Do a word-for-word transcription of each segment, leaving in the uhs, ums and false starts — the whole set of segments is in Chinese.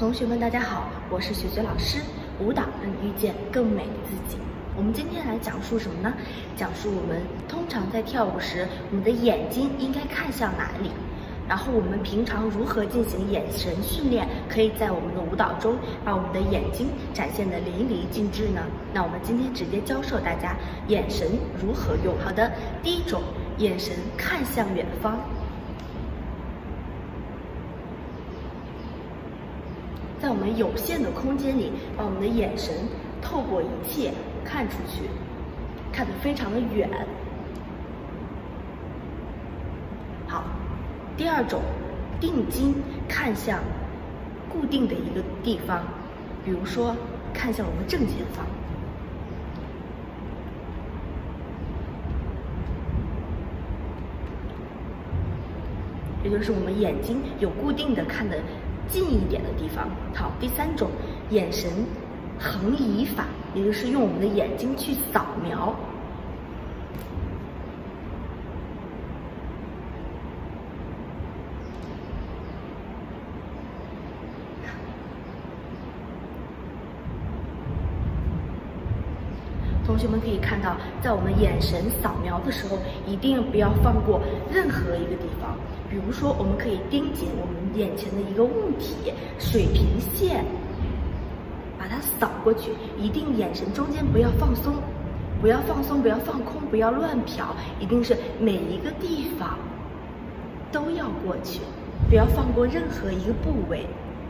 同学们，大家好，我是雪雪老师。舞蹈让你遇见更美的自己。我们今天来讲述什么呢？讲述我们通常在跳舞时，我们的眼睛应该看向哪里，然后我们平常如何进行眼神训练，可以在我们的舞蹈中把我们的眼睛展现得淋漓尽致呢？那我们今天直接教授大家眼神如何用。好的，第一种，眼神看向远方。在我们有限的空间里，把我们的眼神透过一切看出去，看得非常的远。好，第二种，定睛看向固定的一个地方，比如说看向我们正前方。也就是我们眼睛有固定的看的近一点的地方。好，第三种，眼神横移法，也就是用我们的眼睛去扫描。同学们可以看到，在我们眼神扫描的时候，一定不要放过任何一个地方。比如说，我们可以盯紧我们眼前的一个物体，水平线，把它扫过去。一定眼神中间不要放松，不要放松，不要放空，不要乱瞟，一定是每一个地方都要过去，不要放过任何一个部位。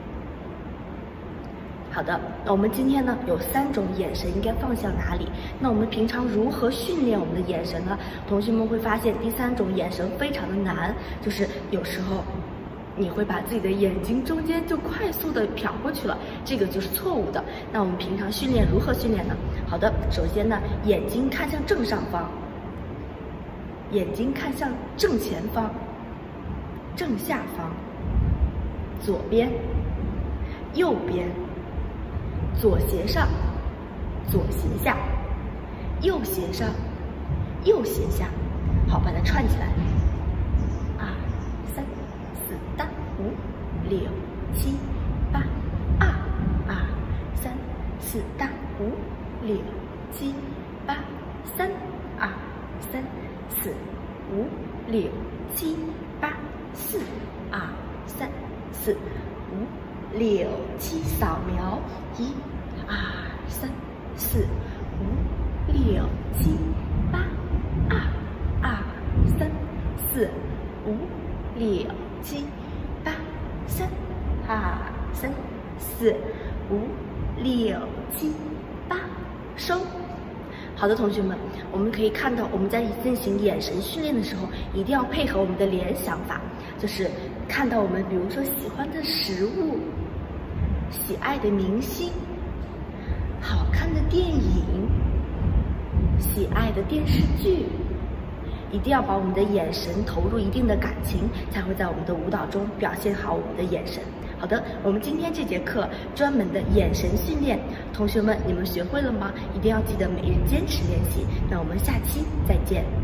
好的，那我们今天呢有三种眼神应该放向哪里？那我们平常如何训练我们的眼神呢？同学们会发现第三种眼神非常的难，就是有时候你会把自己的眼睛中间就快速的瞟过去了，这个就是错误的。那我们平常训练如何训练呢？好的，首先呢，眼睛看向正上方，眼睛看向正前方、正下方、左边、右边。左斜上，左斜下，右斜上，右斜下。好，把它串起来。二、三、四、大五、六、七、八。二、二、三、四、大五、六、七、八。三、二、三、四、五、六、七、八。四、二、三、四、五。六七扫描，一、二、三、四、五、六、七、八，二、二、三、四、五、六、七、八，三、二、三、四、五、六、七、八，收。好的，同学们，我们可以看到，我们在进行眼神训练的时候，一定要配合我们的联想法，就是看到我们比如说喜欢的食物、喜爱的明星、好看的电影、喜爱的电视剧，一定要把我们的眼神投入一定的感情，才会在我们的舞蹈中表现好我们的眼神。好的，我们今天这节课专门的眼神训练，同学们你们学会了吗？一定要记得每日坚持练习。那我们下期再见。